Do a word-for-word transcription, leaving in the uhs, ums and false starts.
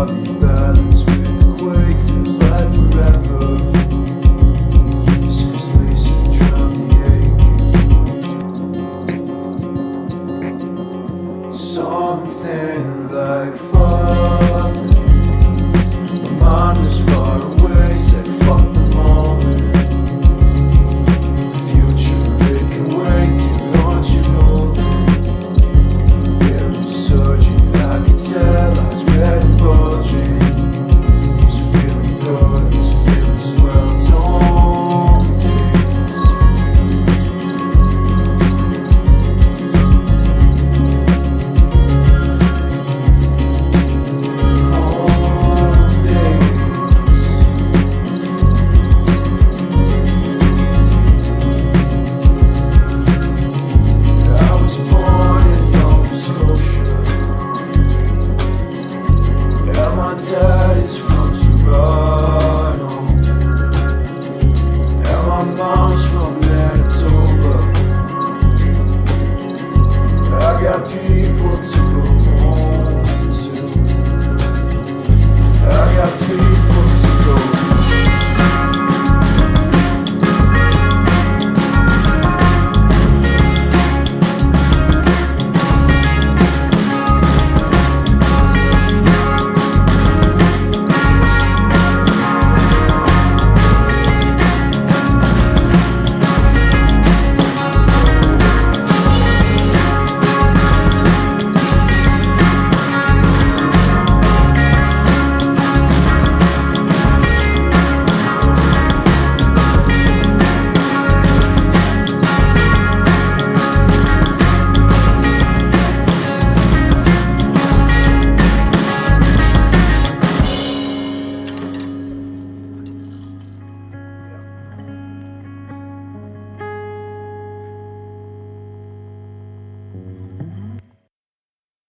up the balance with the quake, feels like forever. Just 'cause Lisa drowned the ache. Something like fun. My mind is far away, said fuck the moment. The future, it can wait till don't you know that. There was a surgeon, I could tell, I was red and bulging. Was feeling good, was feeling swell, don't taste. Dad is from Toronto.